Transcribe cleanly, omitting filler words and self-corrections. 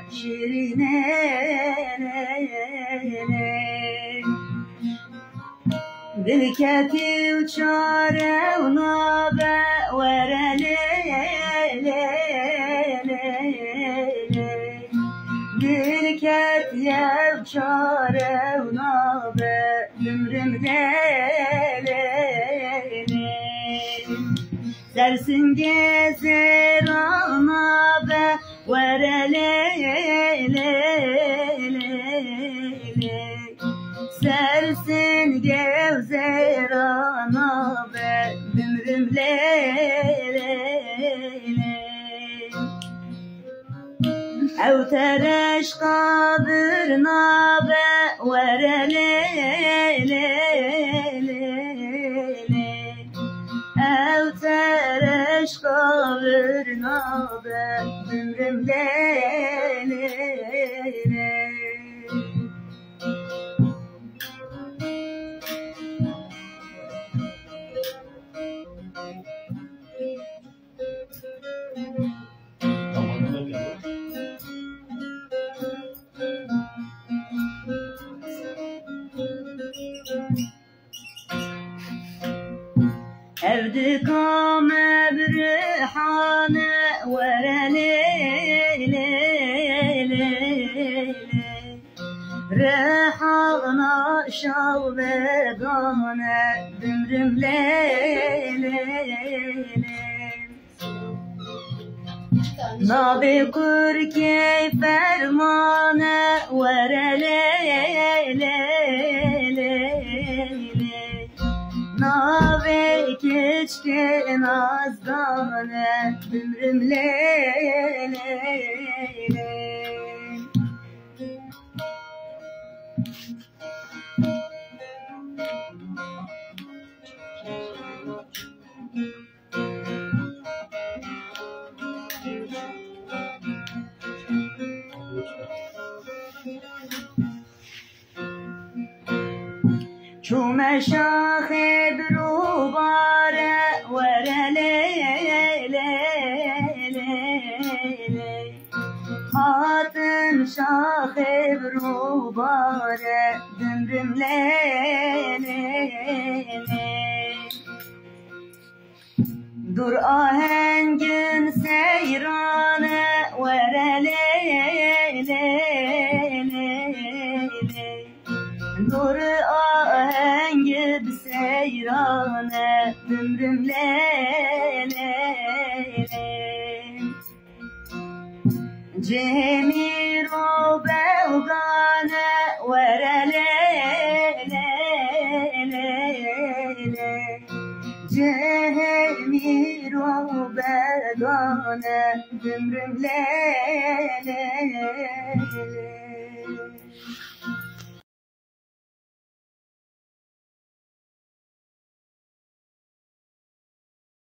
şirine dilketi uçare ona be verele dilket yev çare ona be ömrümde dersin gezer ana be verele sersin gevzer ana be ömrümle ev tereş kabirna be verele ev tereş kabirna be ömrümle evde kame birhane verele rehana şavvedane dümrümle nabi kur ki fermane verele nabe keçke nazdane ömrümle çume şahe birubare verele hatın şahe birubare dümrümle dur ahengin seyrane verele dur ahengi seyrane ömrümle cemir o belgane verele cemir o belgane ömrümle